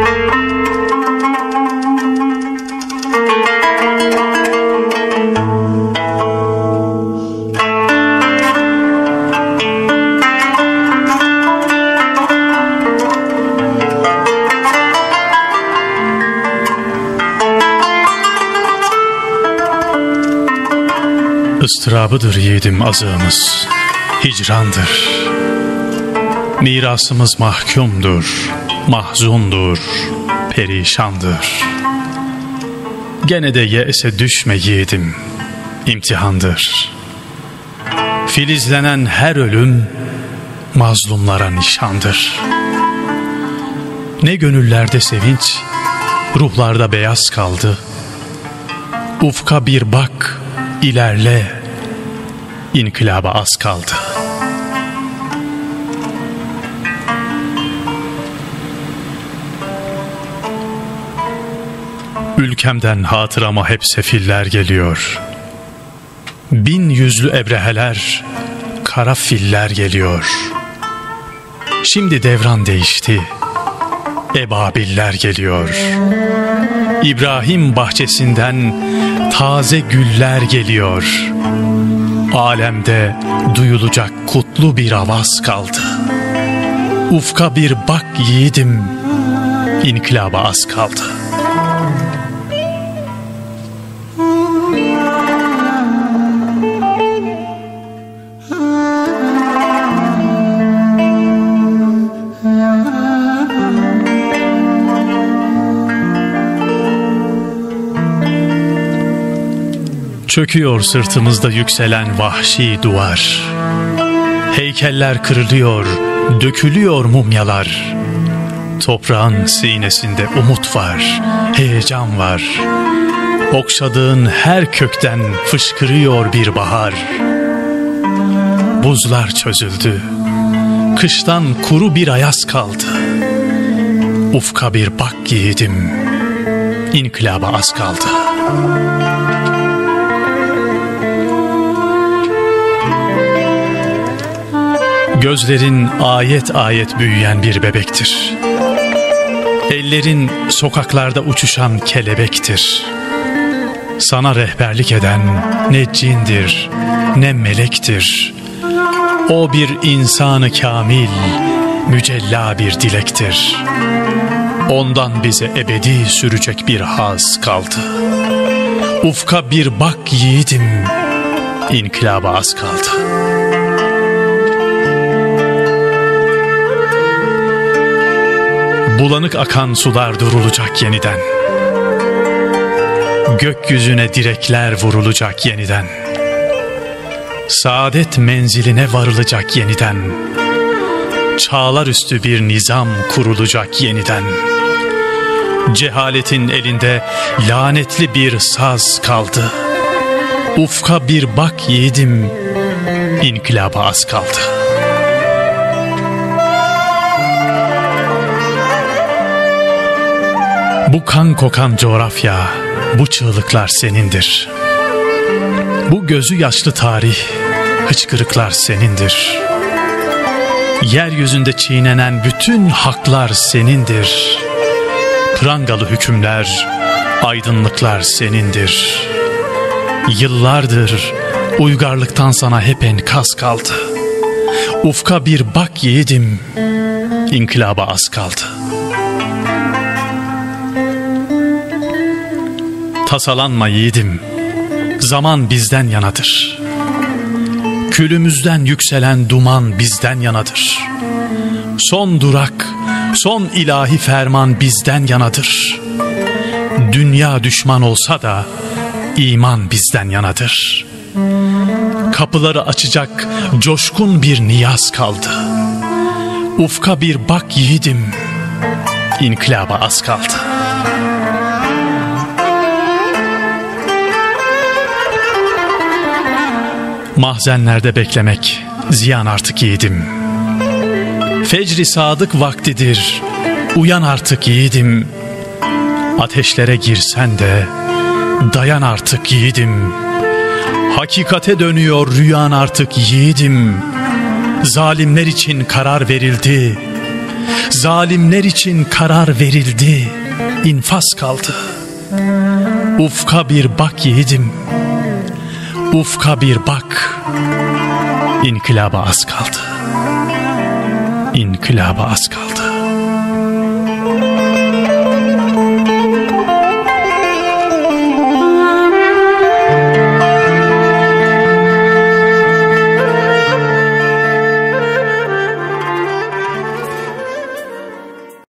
Istırabıdır yiğidim azığımız, hicrandır. Mirasımız mahkumdur, mahzundur, perişandır. Gene de ye'se düşme yiğidim, imtihandır. Filizlenen her ölüm mazlumlara nişandır. Ne gönüllerde sevinç, ruhlarda beyaz kaldı. Ufka bir bak, ilerle, inkılaba az kaldı. Ülkemden hatırama hep sefiller geliyor. Bin yüzlü ebreheler, kara filler geliyor. Şimdi devran değişti, ebabiller geliyor. İbrahim bahçesinden taze güller geliyor. Alemde duyulacak kutlu bir avaz kaldı. Ufka bir bak yiğidim, inkılaba az kaldı. Çöküyor sırtımızda yükselen vahşi duvar. Heykeller kırılıyor, dökülüyor mumyalar. Toprağın sinesinde umut var, heyecan var. Okşadığın her kökten fışkırıyor bir bahar. Buzlar çözüldü, kıştan kuru bir ayaz kaldı. Ufka bir bak yiğidim, inkılaba az kaldı. Gözlerin ayet ayet büyüyen bir bebektir. Ellerin sokaklarda uçuşan kelebektir. Sana rehberlik eden ne cindir, ne melektir. O bir insanı kamil, mücella bir dilektir. Ondan bize ebedi sürecek bir haz kaldı. Ufka bir bak yiğidim, inkılaba az kaldı. Bulanık akan sular durulacak yeniden. Gökyüzüne direkler vurulacak yeniden. Saadet menziline varılacak yeniden. Çağlar üstü bir nizam kurulacak yeniden. Cehaletin elinde lanetli bir saz kaldı. Ufka bir bak yiğidim, inkılaba az kaldı. Bu kan kokan coğrafya, bu çığlıklar senindir. Bu gözü yaşlı tarih, hıçkırıklar senindir. Yeryüzünde çiğnenen bütün haklar senindir. Prangalı hükümler, aydınlıklar senindir. Yıllardır uygarlıktan sana hep enkaz kaldı. Ufka bir bak yiğidim, inkılaba az kaldı. Tasalanma yiğidim, zaman bizden yanadır. Külümüzden yükselen duman bizden yanadır. Son durak, son ilahi ferman bizden yanadır. Dünya düşman olsa da iman bizden yanadır. Kapıları açacak coşkun bir niyaz kaldı. Ufka bir bak yiğidim, inkılaba az kaldı. Mahzenlerde beklemek ziyan artık yiğidim. Fecri sadık vaktidir, uyan artık yiğidim. Ateşlere girsen de dayan artık yiğidim. Hakikate dönüyor rüyan artık yiğidim. Zalimler için karar verildi. Zalimler için karar verildi, infaz kaldı. Ufka bir bak yiğidim, ufka bir bak. İnkılaba az kaldı, inkılaba az kaldı.